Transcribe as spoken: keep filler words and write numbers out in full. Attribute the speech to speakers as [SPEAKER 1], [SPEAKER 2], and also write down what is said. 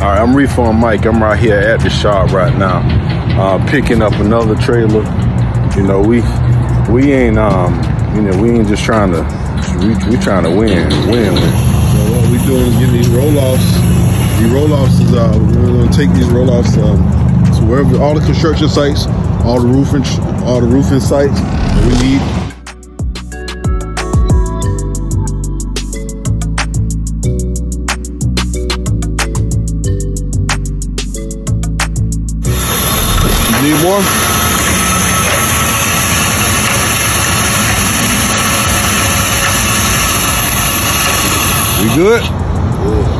[SPEAKER 1] All right, I'm Refund Mike. I'm right here at the shop right now, uh, picking up another trailer. You know, we we ain't um, you know, we ain't just trying to we we trying to win, win, win.
[SPEAKER 2] So what we doing is getting these roll-offs. These roll-offs is uh, we're gonna take these roll-offs um, to wherever all the construction sites, all the roofing, all the roofing sites that we need. Need more? We good?
[SPEAKER 1] Good.